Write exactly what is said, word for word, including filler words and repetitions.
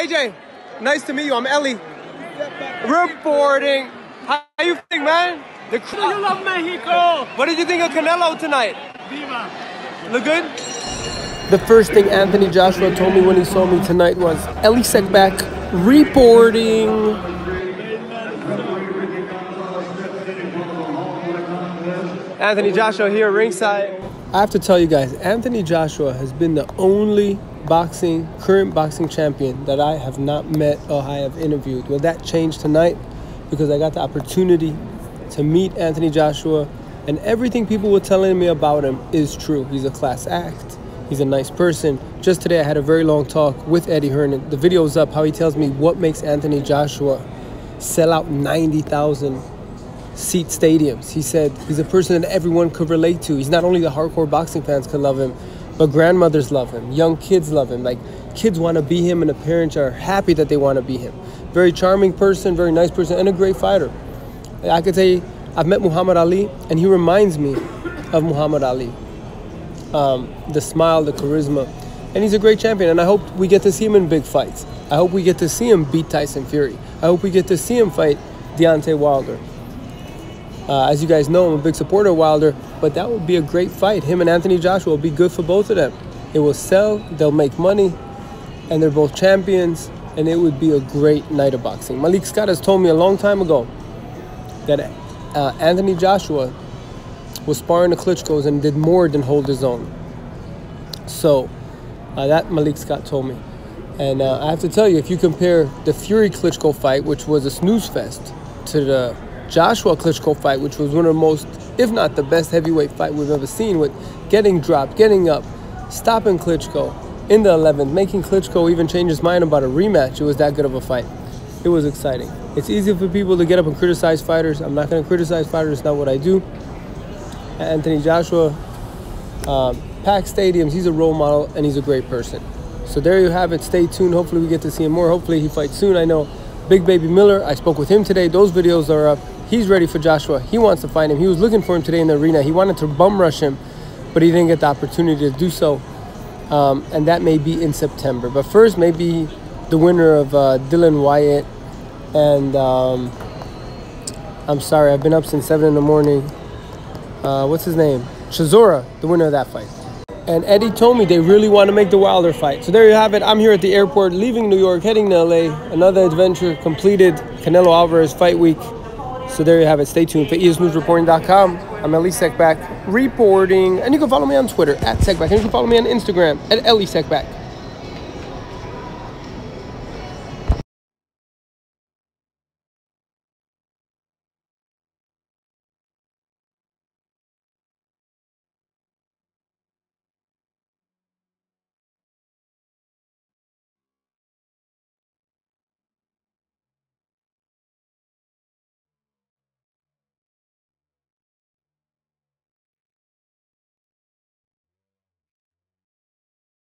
A J, nice to meet you. I'm Elie. Reporting. How you feeling, man? The Do you love Mexico? What did you think of Canelo tonight? Viva. Look good? The first thing Anthony Joshua told me when he saw me tonight was, Elie Seckbach reporting. Anthony Joshua here ringside. I have to tell you guys, Anthony Joshua has been the only boxing, current boxing champion that I have not met or I have interviewed. Well, that changed tonight because I got the opportunity to meet Anthony Joshua, and everything people were telling me about him is true. He's a class act. He's a nice person. Just today I had a very long talk with Eddie Hernan. The video's up, how he tells me what makes Anthony Joshua sell out ninety thousand seat stadiums. He said he's a person that everyone could relate to. He's not only the hardcore boxing fans could love him, but grandmothers love him, young kids love him. Like, kids want to be him and the parents are happy that they want to be him. Very charming person, very nice person, and a great fighter. I could tell you, I've met Muhammad Ali, and he reminds me of Muhammad Ali. Um, the smile, the charisma, and he's a great champion, and I hope we get to see him in big fights. I hope we get to see him beat Tyson Fury. I hope we get to see him fight Deontay Wilder. Uh, as you guys know, I'm a big supporter of Wilder, but that would be a great fight. Him and Anthony Joshua will be good for both of them. It will sell, they'll make money, and they're both champions, and it would be a great night of boxing. Malik Scott has told me a long time ago that uh, Anthony Joshua was sparring the Klitschko's and did more than hold his own. So uh, that Malik Scott told me. And uh, I have to tell you, if you compare the Fury-Klitschko fight, which was a snooze fest, to the Joshua-Klitschko fight, which was one of the most, if not the best heavyweight fight we've ever seen, with getting dropped, getting up, stopping Klitschko in the eleventh, making Klitschko even change his mind about a rematch. It was that good of a fight. It was exciting. It's easy for people to get up and criticize fighters. I'm not going to criticize fighters. It's not what I do. Anthony Joshua, um, packed stadiums. He's a role model, and he's a great person. So there you have it. Stay tuned. Hopefully we get to see him more. Hopefully he fights soon. I know Big Baby Miller, I spoke with him today. Those videos are up. He's ready for Joshua. He wants to fight him. He was looking for him today in the arena. He wanted to bum rush him, but he didn't get the opportunity to do so. Um, and that may be in September. But first, maybe the winner of uh, Dylan Wyatt and um, I'm sorry, I've been up since seven in the morning. Uh, what's his name? Chisora, the winner of that fight. And Eddie told me they really want to make the Wilder fight. So there you have it. I'm here at the airport, leaving New York, heading to L A. Another adventure completed. Canelo Alvarez fight week. So there you have it. Stay tuned for E S news reporting dot com. I'm Elie Seckbach reporting. And you can follow me on Twitter at Seckbach. And you can follow me on Instagram at Elie Seckbach.